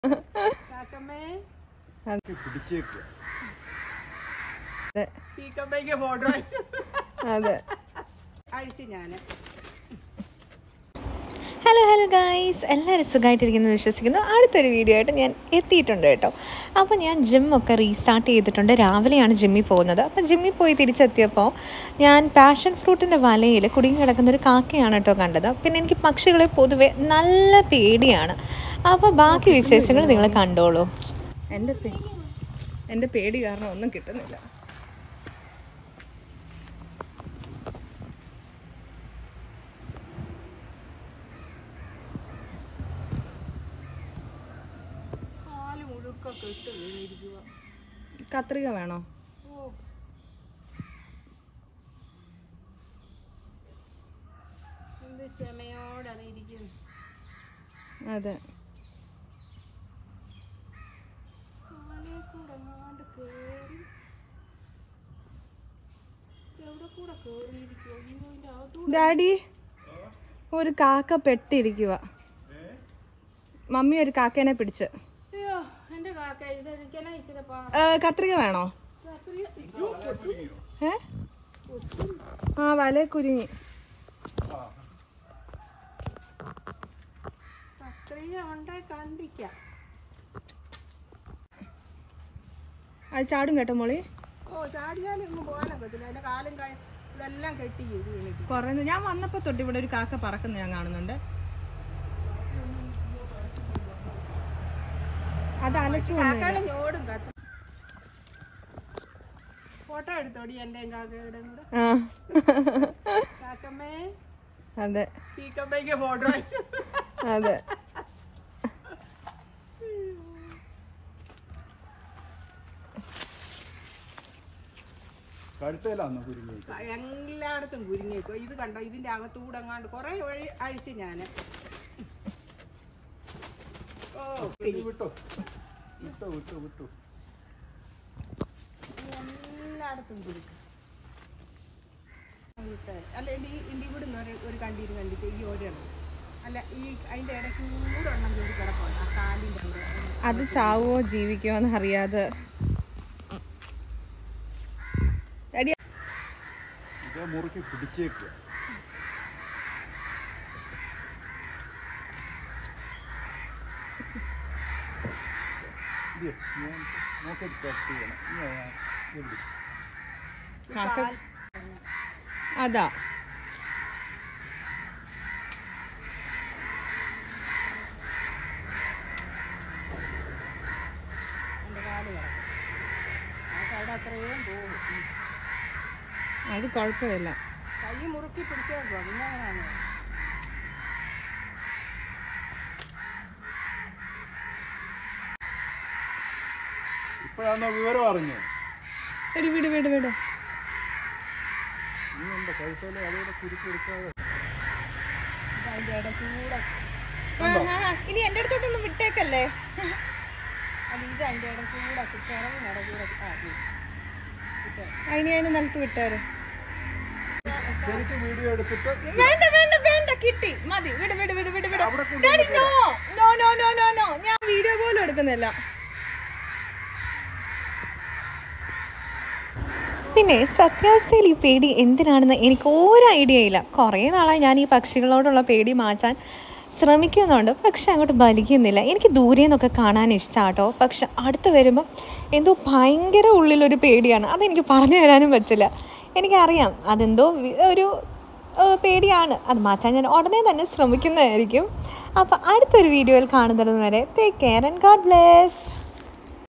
Hello hello guys, എല്ലാവരും സുഖമായിട്ടിരിക്കുന്നു വിശ്വസിക്കുന്നു. അടുത്തൊരു വീഡിയോ ആയിട്ട് ഞാൻ എത്തിയിട്ടുണ്ട് കേട്ടോ. അപ്പോൾ ഞാൻ ജിമ്മൊക്കെ റീസ്റ്റാർട്ട് ചെയ്തിട്ടുണ്ട്. രാവിലെയാണ് ജിമ്മിൽ പോകുന്നത്. അപ്പോൾ ജിമ്മിൽ പോയി തിരിച്ചെത്തിയപ്പോൾ ഞാൻ പാഷൻ ഫ്രൂട്ടിൻ്റെ വലയിൽ കുടുങ്ങി കിടക്കുന്നൊരു കാക്കയാണ് കേട്ടോ കണ്ടത്. പിന്നെ എനിക്ക് പക്ഷികളെ പൊതുവെ നല്ല പേടിയാണ്. അപ്പോൾ ബാക്കി വിശേഷങ്ങൾ നിങ്ങൾ കണ്ടോളൂ. എൻ്റെ പേടി കാരണം ഒന്നും കിട്ടുന്നില്ല. കത്രിക വേണോ? അതെ, ഡാഡി ഒരു കാക്ക പെട്ടിരിക്കുക. മമ്മി ഒരു കാക്കേനെ പിടിച്ച്. കത്രിക വേണോ? ആ, വല കുരുങ്ങി. അത് ചാടും കേട്ടോ മോളി. കൊറേ ഞാൻ വന്നപ്പോ തൊട്ട് ഇവിടെ ഒരു കാക്ക പറക്കുന്ന ഞാൻ കാണുന്നുണ്ട്. അത് അലച്ചു ഫോട്ടോ എടുത്തോടി എന്റെ കാക്കയുടെ കൂടെ. അതെ ഫോട്ടോ. അതെ, എല്ലായിടത്തും കുരുങ്ങിക്കോ. ഇത് കണ്ടോ, ഇതിന്റെ അകത്തൂടെ അങ്ങാണ്ട് കൊറേ വഴി അഴിച്ച് ഞാന്. എല്ലായിടത്തും കുരുക്കും. അല്ല ഇണ്ടി വിടുന്ന ഒരു കണ്ടീര് കണ്ടിട്ട് ഈ ഒരെണ്ണം അല്ല, ഈ അതിന്റെ ഇടയ്ക്ക് കൂടെ എണ്ണം കയറി കിടക്കണം. ആ കാലിന്റെ അത് ചാവോ ജീവിക്കുമോ എന്ന് അറിയാതെ മുറുക്കി പിടിച്ചേക്കുക. അതാ അത് കുഴപ്പമില്ല. കൈ മുറുക്കി പിടിച്ചേക്കോ. പിന്നെ അങ്ങനെയാണ്. ഇപ്പോഴാണോ വിവരം അറിഞ്ഞു? വിട് വിട് വിട്. ഇനി എന്റെ അടുത്തോട്ടൊന്നും വിട്ടേക്കല്ലേ. അതിന് നിലത്ത് വിട്ടാറ്. വേണ്ട വേണ്ട വേണ്ട, കിട്ടി, മതി. വിട് വിട് വിട് വിട് വിട്. No no no no no no, ഞാൻ വീഡിയോ പോലും എടുക്കുന്നില്ല. പിന്നെ സത്യാവസ്ഥയിൽ ഈ പേടി എന്തിനാണെന്ന് എനിക്ക് ഒരു ഐഡിയ ഇല്ല. കുറേ നാളായി ഞാൻ ഈ പക്ഷികളോടുള്ള പേടി മാറ്റാൻ ശ്രമിക്കുന്നുണ്ട്, പക്ഷെ അങ്ങോട്ട് ബലിക്കുന്നില്ല. എനിക്ക് ദൂരെ നിന്നൊക്കെ കാണാൻ ഇഷ്ടമാട്ടോ, പക്ഷെ അടുത്ത് വരുമ്പം എന്തോ ഭയങ്കര ഉള്ളിലൊരു പേടിയാണ്. അതെനിക്ക് പറഞ്ഞു തരാനും പറ്റില്ല. എനിക്കറിയാം അതെന്തോ ഒരു പേടിയാണ്. അത് മാറ്റാൻ ഞാൻ ഉടനെ തന്നെ ശ്രമിക്കുന്നതായിരിക്കും. അപ്പോൾ അടുത്തൊരു വീഡിയോയിൽ കാണുന്നത് വരെ take care and God bless.